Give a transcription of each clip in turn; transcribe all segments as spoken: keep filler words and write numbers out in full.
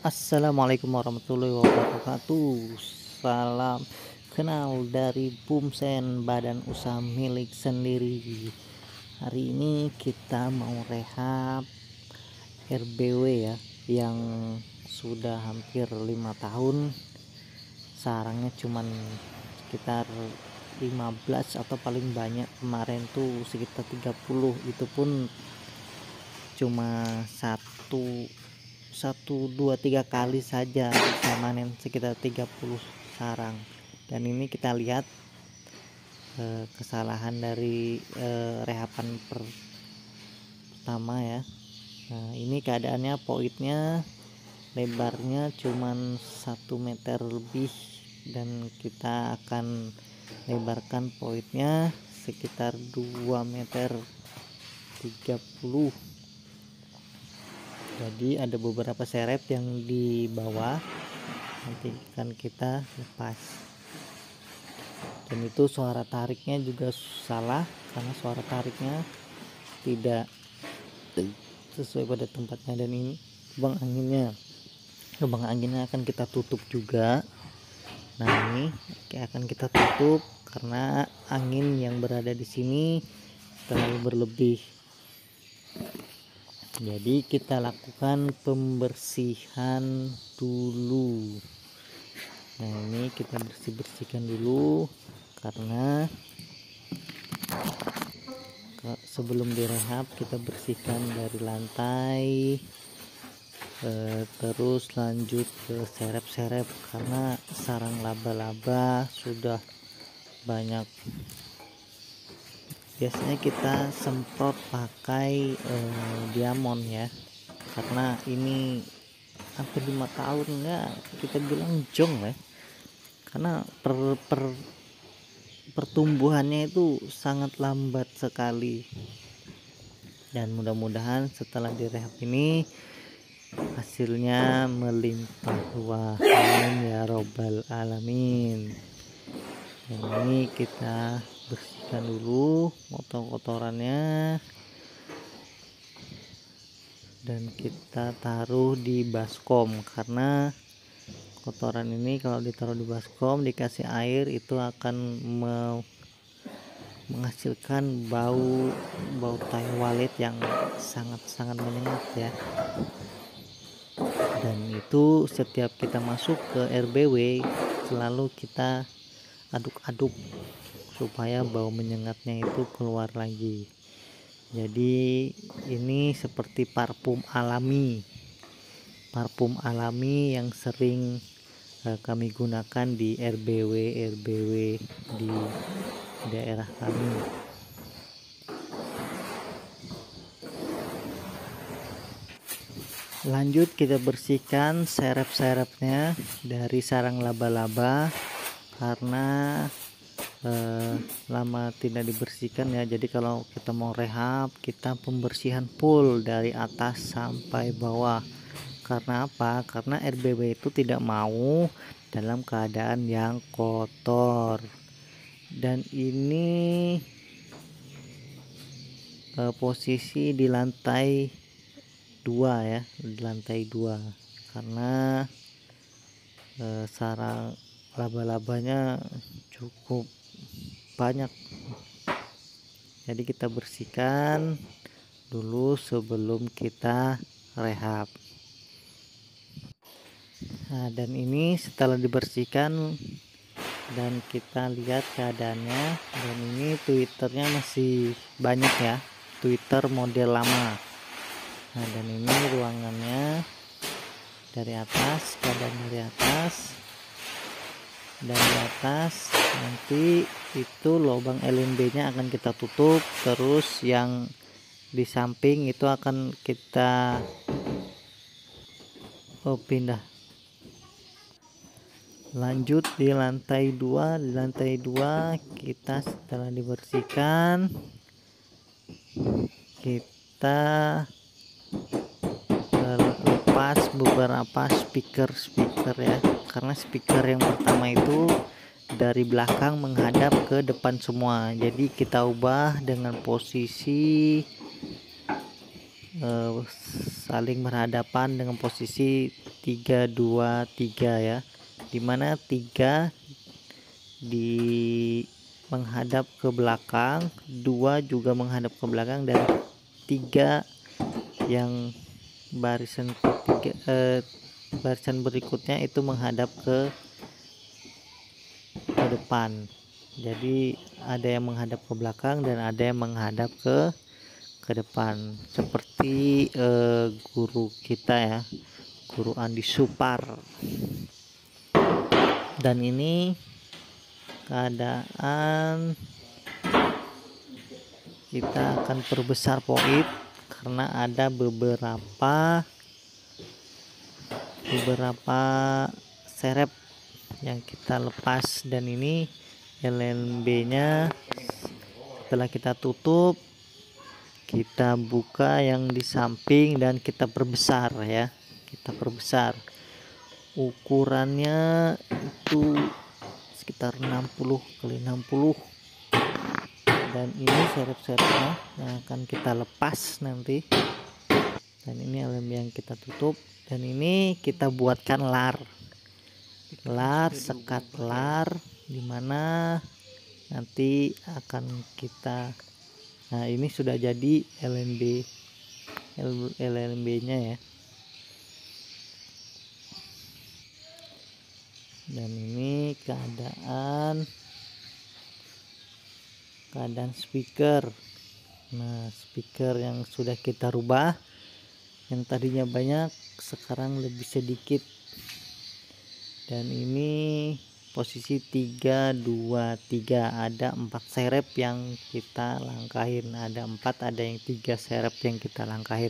Assalamualaikum warahmatullahi wabarakatuh. Salam kenal dari Bumsen, badan usaha milik sendiri. Hari ini kita mau rehab R B W ya, yang sudah hampir lima tahun. Sarangnya cuman sekitar lima belas atau paling banyak kemarin tuh sekitar tiga puluh. Itu pun cuma satu satu dua tiga kali saja bisa panen sekitar tiga puluh sarang. Dan ini kita lihat eh, kesalahan dari eh, rehapan pertama ya. Nah, ini keadaannya poitnya lebarnya cuman satu meter lebih, dan kita akan lebarkan poitnya sekitar dua meter tiga puluh. Jadi ada beberapa seret yang di bawah, nanti kan kita lepas. Dan itu suara tariknya juga salah, karena suara tariknya tidak sesuai pada tempatnya. Dan ini lubang anginnya lubang anginnya akan kita tutup juga. Nah, ini akan kita tutup karena angin yang berada di sini terlalu berlebih. Jadi kita lakukan pembersihan dulu. Nah, ini kita bersih-bersihkan dulu, karena sebelum direhab kita bersihkan dari lantai, eh, terus lanjut ke serep-serep, karena sarang laba-laba sudah banyak. Biasanya kita semprot pakai eh, diamond ya, karena ini hampir lima tahun ya, kita bilang jong ya, karena per, per pertumbuhannya itu sangat lambat sekali. Dan mudah-mudahan setelah direhab ini hasilnya melimpah ruah, amin ya robbal alamin. Dan ini kita bersihkan dulu kotor-kotorannya, dan kita taruh di baskom, karena kotoran ini kalau ditaruh di baskom dikasih air itu akan me menghasilkan bau bau tai walet yang sangat-sangat menyengat ya. Dan itu setiap kita masuk ke R B W selalu kita aduk-aduk supaya bau menyengatnya itu keluar lagi. Jadi ini seperti parfum alami parfum alami yang sering eh, kami gunakan di R B W R B W di daerah kami. Lanjut kita bersihkan serep-serepnya dari sarang laba-laba, karena eh, lama tidak dibersihkan ya. Jadi kalau kita mau rehab, kita pembersihan full dari atas sampai bawah. Karena apa? Karena R B W itu tidak mau dalam keadaan yang kotor. Dan ini eh, posisi di lantai dua ya, di lantai dua, karena eh, sarang laba-labanya cukup banyak. Jadi kita bersihkan dulu sebelum kita rehab. Nah, dan ini setelah dibersihkan dan kita lihat keadaannya, dan ini twitternya masih banyak ya, twitter model lama. Nah, dan ini ruangannya dari atas, keadaan dari atas, dan di atas nanti itu lubang L N B nya akan kita tutup, terus yang di samping itu akan kita oh, pindah. Lanjut di lantai dua. Di lantai dua kita setelah dibersihkan, kita lepas beberapa speaker-speaker ya, karena speaker yang pertama itu dari belakang menghadap ke depan semua. Jadi kita ubah dengan posisi eh, saling berhadapan dengan posisi tiga dua tiga ya, dimana tiga di menghadap ke belakang, dua juga menghadap ke belakang, dan tiga yang barisan ketiga eh, barisan berikutnya itu menghadap ke ke depan. Jadi ada yang menghadap ke belakang dan ada yang menghadap ke ke depan, seperti eh, guru kita ya, guru Andi Supar. Dan ini keadaan kita akan perbesar poin karena ada beberapa beberapa serep yang kita lepas, dan ini L N B nya setelah kita tutup, kita buka yang di samping dan kita perbesar ya, kita perbesar ukurannya itu sekitar enam puluh kali enam puluh, dan ini serep-serepnya yang akan kita lepas nanti, dan ini L N B yang kita tutup, dan ini kita buatkan lar lar sekat lar, dimana nanti akan kita, nah ini sudah jadi L N B L N B nya ya. Dan ini keadaan keadaan speaker. Nah, speaker yang sudah kita rubah, yang tadinya banyak sekarang lebih sedikit. Dan ini posisi tiga dua tiga, ada empat serep yang kita langkahin, ada empat, ada yang tiga serep yang kita langkahin.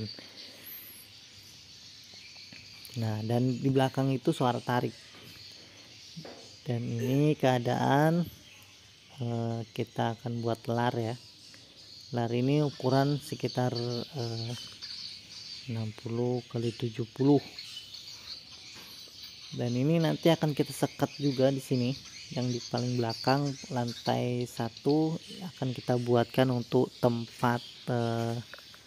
Nah, dan di belakang itu suara tarik. Dan ini keadaan eh, kita akan buat lar ya. Lar ini ukuran sekitar eh, enam puluh kali tujuh puluh. Dan ini nanti akan kita sekat juga di sini, yang di paling belakang lantai satu akan kita buatkan untuk tempat eh,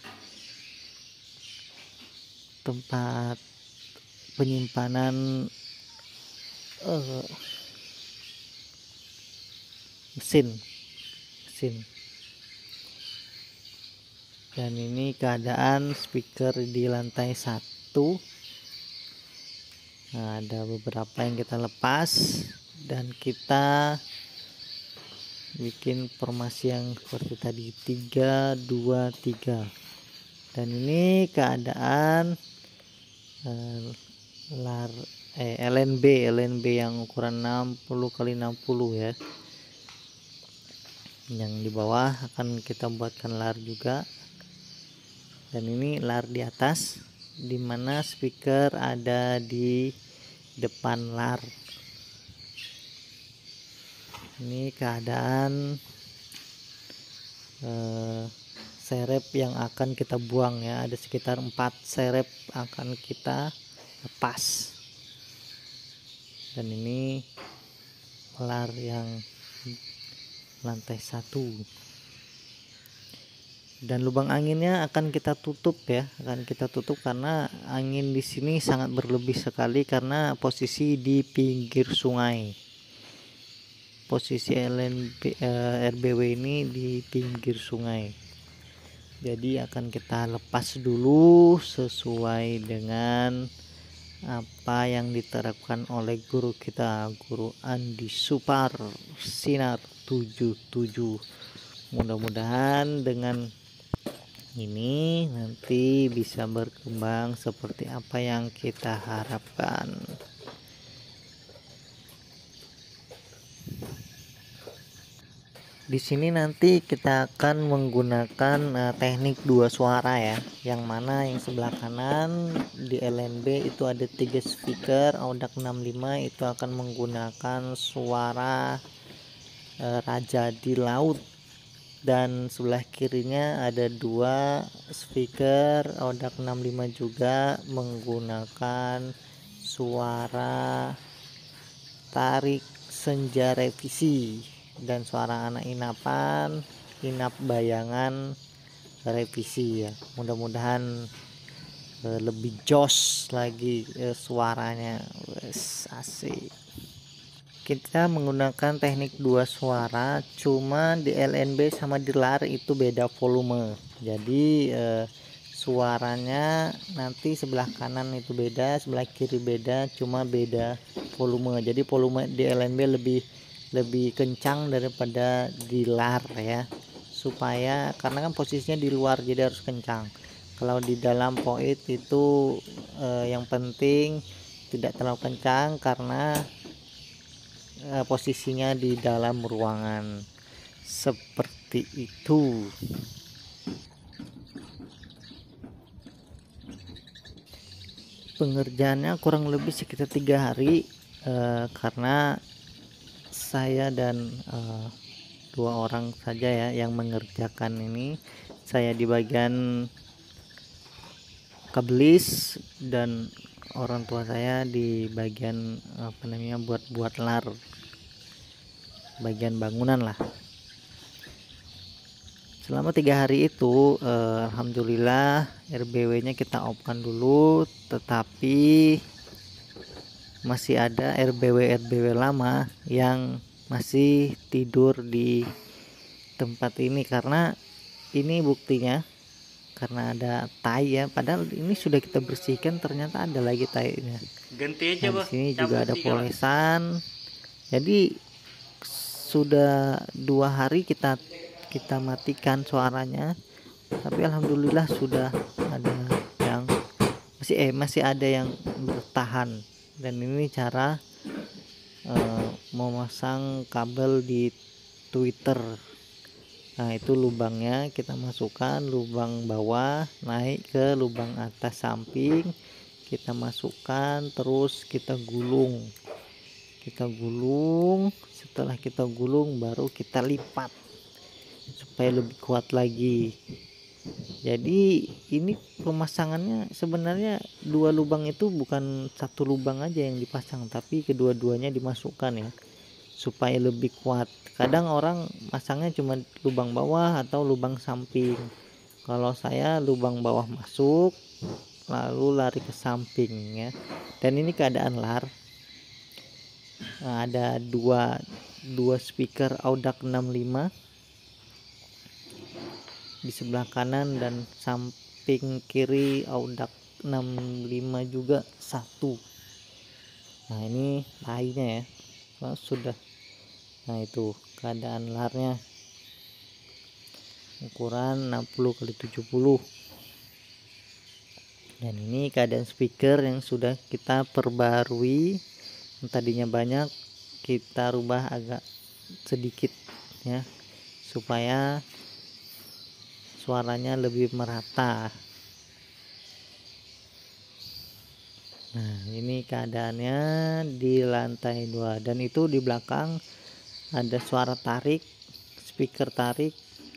tempat penyimpanan eh, mesin mesin. Dan ini keadaan speaker di lantai satu. Nah, ada beberapa yang kita lepas dan kita bikin formasi yang seperti tadi tiga dua tiga. Dan ini keadaan eh, lar eh, L N B L N B yang ukuran enam puluh kali enam puluh ya. Yang di bawah akan kita buatkan lar juga. Dan ini lar di atas, dimana speaker ada di depan lar. Ini keadaan eh, serep yang akan kita buang ya, ada sekitar empat serep akan kita lepas. Dan ini lar yang lantai satu. Dan lubang anginnya akan kita tutup ya, akan kita tutup karena angin di sini sangat berlebih sekali karena posisi di pinggir sungai. Posisi L N B eh, R B W ini di pinggir sungai. Jadi akan kita lepas dulu sesuai dengan apa yang diterapkan oleh guru kita, guru Andi Supar Sinar tujuh tujuh. Mudah-mudahan dengan ini nanti bisa berkembang seperti apa yang kita harapkan. Di sini nanti kita akan menggunakan uh, teknik dua suara ya, yang mana yang sebelah kanan di L N B itu ada tiga speaker Audac enam puluh lima, itu akan menggunakan suara uh, Raja di Laut. Dan sebelah kirinya ada dua speaker Audac enam puluh lima juga menggunakan suara Tarik Senja Revisi dan suara anak inapan Inap Bayangan Revisi ya. Mudah-mudahan eh, lebih jos lagi eh, suaranya. Wes, asik. Kita menggunakan teknik dua suara, cuma di L N B sama di L A R itu beda volume. Jadi eh, suaranya nanti sebelah kanan itu beda, sebelah kiri beda, cuma beda volume. Jadi volume di L N B lebih lebih kencang daripada di L A R ya. Supaya karena kan posisinya di luar, jadi harus kencang. Kalau di dalam poit itu eh, yang penting tidak terlalu kencang karena eh, posisinya di dalam ruangan seperti itu. Pengerjaannya kurang lebih sekitar tiga hari eh, karena saya dan eh, dua orang saja ya yang mengerjakan ini. Saya di bagian kabelis dan orang tua saya di bagian apa namanya buat-buat L A R, bagian bangunan lah. Selama tiga hari itu eh, alhamdulillah R B W nya kita off-kan dulu, tetapi masih ada R B W R B W lama yang masih tidur di tempat ini. Karena ini buktinya, karena ada tai ya, padahal ini sudah kita bersihkan ternyata ada lagi tainya. Ganti aja, Nah, di Bah. sini juga ada Cabut polesan. Jadi sudah dua hari kita kita matikan suaranya, tapi alhamdulillah sudah ada yang masih eh masih ada yang bertahan. Dan ini cara eh, memasang kabel di Twitter. Nah, itu lubangnya kita masukkan, lubang bawah naik ke lubang atas samping, kita masukkan, terus kita gulung kita gulung setelah kita gulung baru kita lipat supaya lebih kuat lagi. Jadi ini pemasangannya sebenarnya dua lubang itu bukan satu lubang aja yang dipasang, tapi kedua-duanya dimasukkan ya supaya lebih kuat. Kadang orang masangnya cuma lubang bawah atau lubang samping. Kalau saya lubang bawah masuk lalu lari ke samping ya. Dan ini keadaan L A R. Nah, ada dua dua speaker Audac enam lima di sebelah kanan dan samping kiri Audac enam lima juga satu. Nah, ini lainnya ya. Nah, sudah. Nah, itu keadaan L A R-nya. Ukuran enam puluh kali tujuh puluh. Dan ini keadaan speaker yang sudah kita perbarui. Yang tadinya banyak kita rubah agak sedikit ya supaya suaranya lebih merata. Nah, ini keadaannya di lantai dua, dan itu di belakang ada suara tarik, speaker tarik.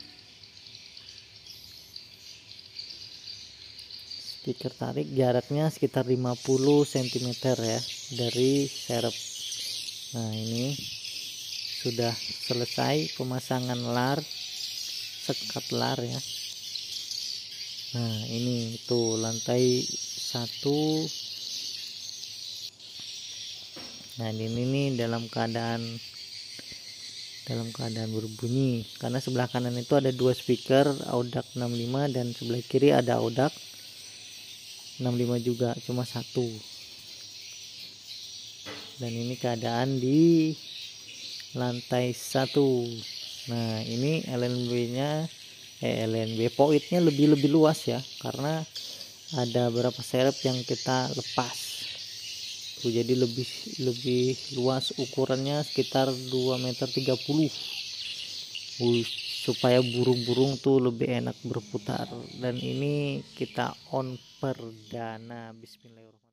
Speaker tarik jaraknya sekitar lima puluh sentimeter ya dari serep. Nah, ini sudah selesai pemasangan L A R, sekat L A R ya. Nah, ini tuh lantai satu. Nah, ini nih dalam keadaan dalam keadaan berbunyi karena sebelah kanan itu ada dua speaker Audac enam lima dan sebelah kiri ada Audac enam lima juga, cuma satu. Dan ini keadaan di lantai satu. Nah, ini L N B nya eh L N B poitnya lebih lebih luas ya karena ada beberapa serep yang kita lepas tuh, jadi lebih lebih luas, ukurannya sekitar dua meter tiga puluh. Uh, supaya burung-burung tuh lebih enak berputar. Dan ini kita on perdana. Bismillahirrahmanirrahim.